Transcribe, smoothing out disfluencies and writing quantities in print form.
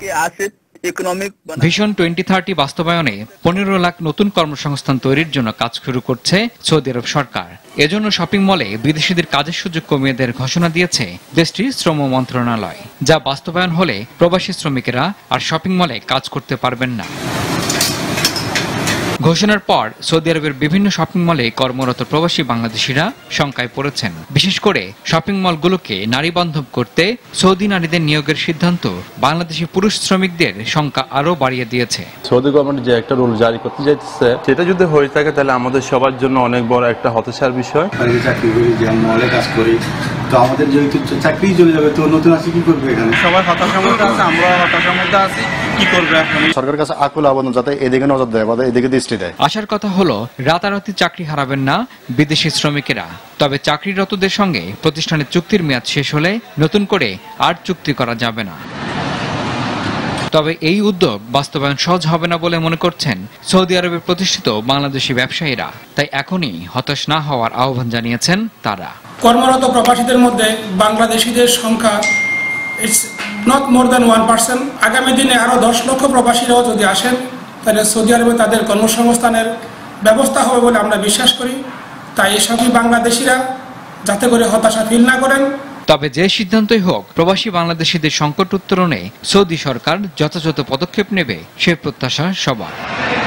Vision 2030 বাস্তবায়নে 15 লাখ নতুন কর্মসংস্থান তৈরির জন্য কাজ শুরু করছে সৌদি আরব সরকার। এজন্য শপিং মলে বিদেশিদের কাজের সুযোগ কমিয়ে দেওয়ার ঘোষণা দিয়েছে দেশটির শ্রম মন্ত্রণালয়, যা বাস্তবায়ন হলে প্রবাসী শ্রমিকেরা আর শপিং মলে কাজ করতে পারবেন না। ঘোষণার পর সৌদি আরবের বিভিন্ন শপিং মলে কর্মরত প্রবাসী বাংলাদেশিরা শঙ্কায় পড়েছেন। বিশেষ করে শপিং মলগুলোকে নারী বান্ধব করতে সৌদি নারীদের নিয়োগের সিদ্ধান্ত বাংলাদেশি পুরুষ শ্রমিকদের সংখ্যা আরো বাড়িয়ে দিয়েছে। সৌদি গভর্নমেন্ট যে একটা রুল জারি করতে যাচ্ছে, সেটা যদি হয়ে থাকে তাহলে আমাদের সবার জন্য অনেক বড় একটা হতাশার বিষয়। চাকরি করি, যে মলে কাজ করি, তো আমাদের যেহেতু চাকরি চলে যাবে, তো নতুন আসি কি করবে? এখানে সবাই হতাশার মধ্যে আছে, আমরা হতাশার মধ্যে আছি, কি করবে এখন? সরকারের কাছে আকুল আবেদন যাতে এদিকে নজর দেয় বা এদিকে দৃষ্টি দেয়। আশার কথা হলো রাতারাতি চাকরি হারাবেন না বিদেশি শ্রমিকেরা, তবে চাকরিরতদের সঙ্গে প্রতিষ্ঠানের চুক্তির মেয়াদ শেষ হলে নতুন করে আর চুক্তি করা যাবে না। তবে এই উদ্যোগ বাস্তবায়ন সহজ হবে না বলে মনে করছেন সৌদি আরবে প্রতিষ্ঠিত বাংলাদেশি ব্যবসায়ীরা। তাই এখনই হতাশ না হওয়ার আহ্বান জানিয়েছেন তারা। কর্মরত প্রবাসীদের মধ্যে বাংলাদেশিদের সংখ্যা ইটস নট মোর দ্যান 1%। আগামী দিনে আরও 10 লক্ষ প্রবাসীরাও যদি আসেন, তাহলে সৌদি আরবে তাদের কর্মসংস্থানের ব্যবস্থা হবে বলে আমরা বিশ্বাস করি। তাই এসবই বাংলাদেশিরা যাতে করে হতাশা ফিল না করেন। তবে যে সিদ্ধান্তই হোক, প্রবাসী বাংলাদেশিদের সংকট উত্তরণে সৌদি সরকার যথাযথ পদক্ষেপ নেবে সে প্রত্যাশা সবার।